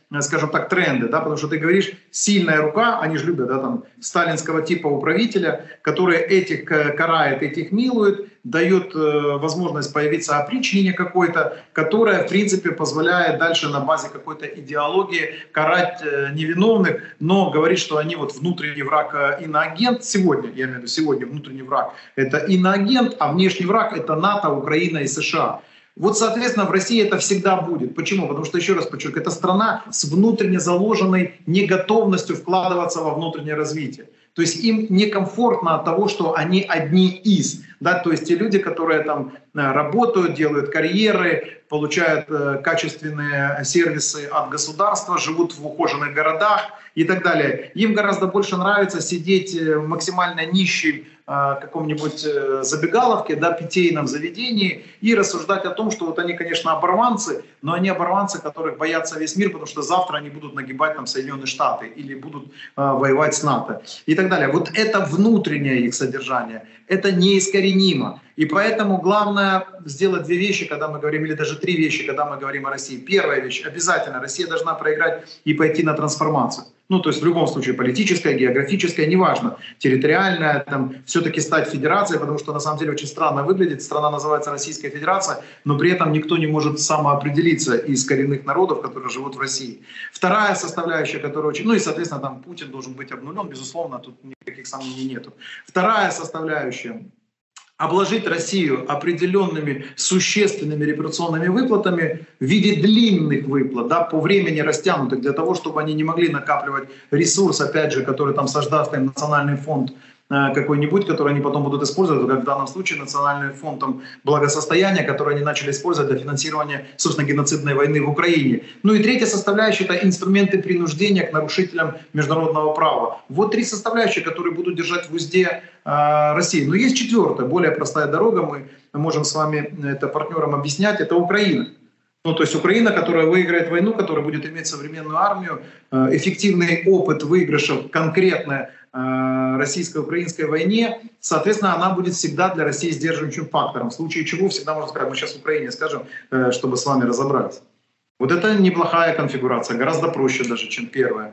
скажем так, тренды, да, потому что ты говоришь, сильная рука, они же любят, да, там, сталинского типа управителя, который этих карает, этих милует, дает э, возможность появиться опричнине какой-то, которая, в принципе, позволяет дальше на базе какой-то идеологии карать э, невиновных, но говорит, что они вот внутренний враг э, иноагент сегодня, я имею в виду сегодня внутренний враг это иноагент, а внешний враг это НАТО, Украина и США. Вот, соответственно, в России это всегда будет. Почему? Потому что, еще раз подчеркиваю, это страна с внутренне заложенной неготовностью вкладываться во внутреннее развитие. То есть им некомфортно от того, что они одни из. Да? То есть те люди, которые там работают, делают карьеры, получают э, качественные сервисы от государства, живут в ухоженных городах и так далее. Им гораздо больше нравится сидеть в максимально нищей э, каком-нибудь э, забегаловке, да, питейном заведении и рассуждать о том, что вот они, конечно, оборванцы, но они оборванцы, которых боятся весь мир, потому что завтра они будут нагибать там Соединенные Штаты или будут э, воевать с НАТО и так далее. Вот это внутреннее их содержание, это неискоренимо. И поэтому главное сделать две вещи, когда мы говорим, или даже три вещи, когда мы говорим о России. Первая вещь, обязательно Россия должна проиграть и пойти на трансформацию. Ну, то есть в любом случае политическая, географическая, неважно, территориальная, там, все-таки стать федерацией, потому что на самом деле очень странно выглядит. Страна называется Российская Федерация, но при этом никто не может самоопределиться из коренных народов, которые живут в России. Вторая составляющая, которая очень... Ну и, соответственно, там Путин должен быть обнулен, безусловно, тут никаких сомнений нету. Вторая составляющая — обложить Россию определенными существенными репарационными выплатами в виде длинных выплат, да, по времени растянутых, для того, чтобы они не могли накапливать ресурс, опять же, который там создаст им национальный фонд какой-нибудь, который они потом будут использовать, как в данном случае национальный фонд там, благосостояния, который они начали использовать для финансирования, собственно, геноцидной войны в Украине. Ну и третья составляющая — это инструменты принуждения к нарушителям международного права. Вот три составляющие, которые будут держать в узде э, Россию. Но есть четвертая, более простая дорога, мы можем с вами это партнерам объяснять, это Украина. Ну, то есть Украина, которая выиграет войну, которая будет иметь современную армию, э, эффективный опыт выигрыша конкретно российско-украинской войне, соответственно, она будет всегда для России сдерживающим фактором. В случае чего всегда можно сказать, мы сейчас в Украине скажем, чтобы с вами разобраться. Вот это неплохая конфигурация, гораздо проще даже, чем первая.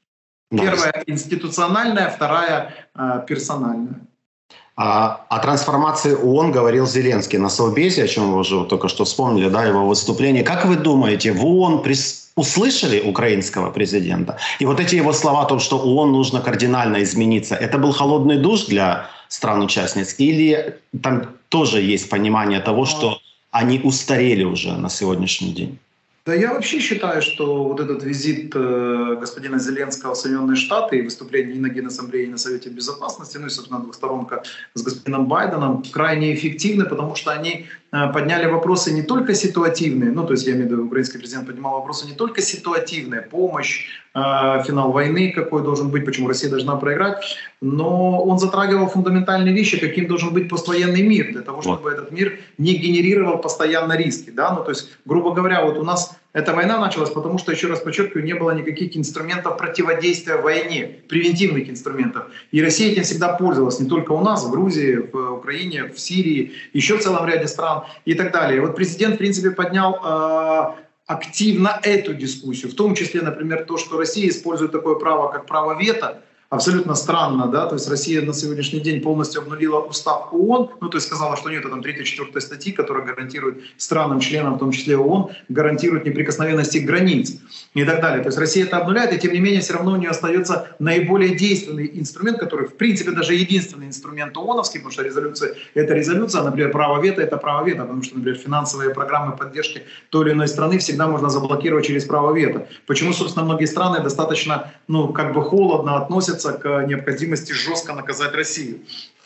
Первая институциональная, вторая персональная. А, о трансформации ООН говорил Зеленский на Совбезе, о чем вы уже вот только что вспомнили, да, его выступление. Как вы думаете, в ООН прис... услышали украинского президента? И вот эти его слова о том, что ООН нужно кардинально измениться, это был холодный душ для стран-участниц? Или там тоже есть понимание того, что они устарели уже на сегодняшний день? Да, я вообще считаю, что вот этот визит э, господина Зеленского в Соединенные Штаты и выступление и на Генассамблее, и на Совете Безопасности, ну и, собственно, двухсторонка с господином Байденом крайне эффективны, потому что они э, подняли вопросы не только ситуативные, ну то есть я имею в виду, украинский президент поднимал вопросы не только ситуативные, помощь, э, финал войны, какой должен быть, почему Россия должна проиграть, но он затрагивал фундаментальные вещи, каким должен быть поствоенный мир, для того, чтобы этот мир не генерировал постоянно риски. Да? Ну, то есть, грубо говоря, вот у нас эта война началась, потому что, еще раз подчеркиваю, не было никаких инструментов противодействия войне, превентивных инструментов. И Россия этим всегда пользовалась, не только у нас, в Грузии, в Украине, в Сирии, еще в целом ряде стран и так далее. И вот президент, в принципе, поднял э, активно эту дискуссию, в том числе, например, то, что Россия использует такое право, как право вето. Абсолютно странно, да, то есть Россия на сегодняшний день полностью обнулила устав ООН, ну то есть сказала, что нет там третьей-четвёртой статьи, которая гарантирует странам-членам, в том числе ООН, гарантирует неприкосновенность их границ и так далее. То есть Россия это обнуляет, и тем не менее все равно у нее остается наиболее действенный инструмент, который в принципе даже единственный инструмент ООНовский, потому что резолюция — это резолюция, а, например, право вето — это право вето, потому что, например, финансовые программы поддержки той или иной страны всегда можно заблокировать через право вето. Почему, собственно, многие страны достаточно, ну, как бы холодно относятся к необходимости жестко наказать Россию.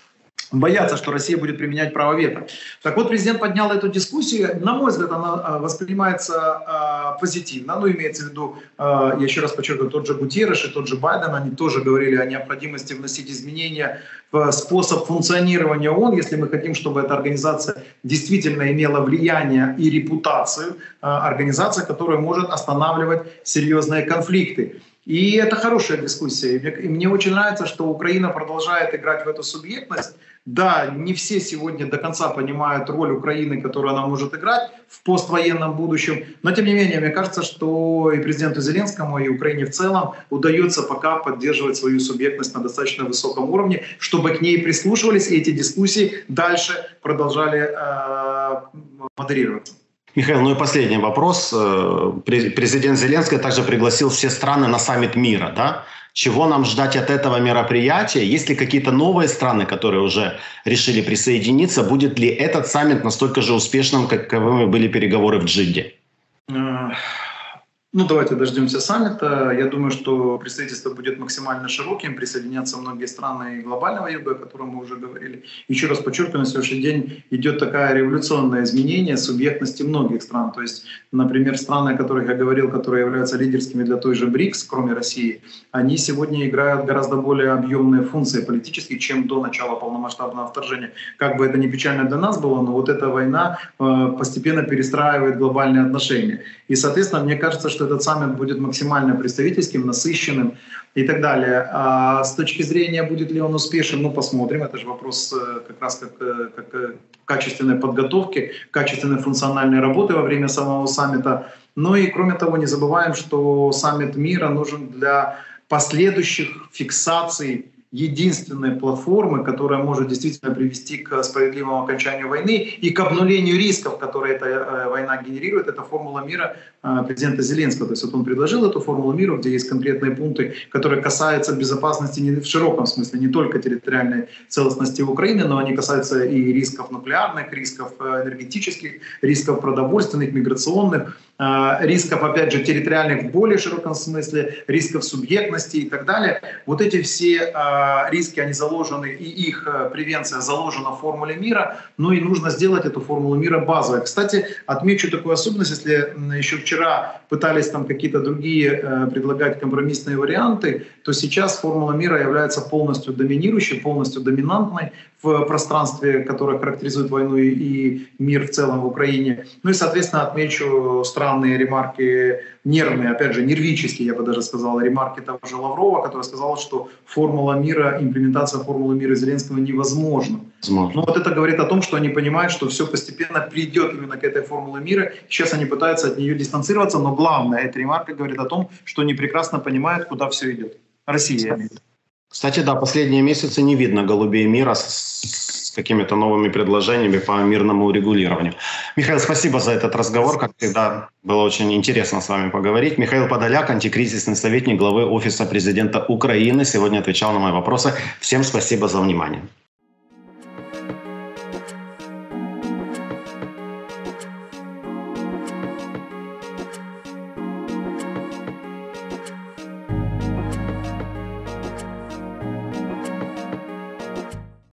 Боятся, что Россия будет применять право вето. Так вот, президент поднял эту дискуссию. На мой взгляд, она воспринимается э, позитивно. Ну, имеется в виду, э, я еще раз подчеркиваю, тот же Гутерреш и тот же Байден, они тоже говорили о необходимости вносить изменения в способ функционирования ООН, если мы хотим, чтобы эта организация действительно имела влияние и репутацию э, организации, которая может останавливать серьезные конфликты. И это хорошая дискуссия. И мне, и мне очень нравится, что Украина продолжает играть в эту субъектность. Да, не все сегодня до конца понимают роль Украины, которую она может играть в поствоенном будущем. Но, тем не менее, мне кажется, что и президенту Зеленскому, и Украине в целом удается пока поддерживать свою субъектность на достаточно высоком уровне, чтобы к ней прислушивались, и эти дискуссии дальше продолжали э, модерироваться. Михаил, ну и последний вопрос. Президент Зеленский также пригласил все страны на саммит мира, да? Чего нам ждать от этого мероприятия? Есть ли какие-то новые страны, которые уже решили присоединиться? Будет ли этот саммит настолько же успешным, каковыми были переговоры в Джидде? Ну, давайте дождемся саммита. Я думаю, что представительство будет максимально широким, присоединятся многие страны глобального юга, о котором мы уже говорили. Еще раз подчеркиваю, на сегодняшний день идет такое революционное изменение субъектности многих стран. То есть, например, страны, о которых я говорил, которые являются лидерскими для той же БРИКС, кроме России, они сегодня играют гораздо более объемные функции политические, чем до начала полномасштабного вторжения. Как бы это ни печально для нас было, но вот эта война э, постепенно перестраивает глобальные отношения. И, соответственно, мне кажется, что этот саммит будет максимально представительским, насыщенным и так далее. А с точки зрения, будет ли он успешен, ну, посмотрим. Это же вопрос как раз как, как качественной подготовки, качественной функциональной работы во время самого саммита. Ну и, кроме того, не забываем, что саммит мира нужен для последующих фиксаций единственной платформы, которая может действительно привести к справедливому окончанию войны и к обнулению рисков, которые эта э, война генерирует. Это формула мира э, президента Зеленского. То есть вот он предложил эту формулу мира, где есть конкретные пункты, которые касаются безопасности не в широком смысле, не только территориальной целостности Украины, но они касаются и рисков нуклеарных, рисков энергетических, рисков продовольственных, миграционных, э, рисков, опять же, территориальных в более широком смысле, рисков субъектности и так далее. Вот эти все э, риски, они заложены, и их превенция заложена в формуле мира, но и нужно сделать эту формулу мира базовой. Кстати, отмечу такую особенность, если еще вчера пытались там какие-то другие э, предлагать компромиссные варианты, то сейчас формула мира является полностью доминирующей, полностью доминантной в пространстве, которое характеризует войну и, и мир в целом в Украине. Ну и, соответственно, отмечу странные ремарки, нервные, опять же, нервические, я бы даже сказал, ремарки того же Лаврова, который сказал, что формула мира, имплементация формулы мира Зеленского невозможна. Возможно. Но вот это говорит о том, что они понимают, что все постепенно придет именно к этой формуле мира. Сейчас они пытаются от нее дистанцироваться, но главное, эта ремарка говорит о том, что они прекрасно понимают, куда все идет. Россия имеет. Кстати, да, последние месяцы не видно голубей мира с, с какими-то новыми предложениями по мирному урегулированию. Михаил, спасибо за этот разговор. Как всегда, было очень интересно с вами поговорить. Михаил Подоляк, антикризисный советник главы Офиса президента Украины, сегодня отвечал на мои вопросы. Всем спасибо за внимание.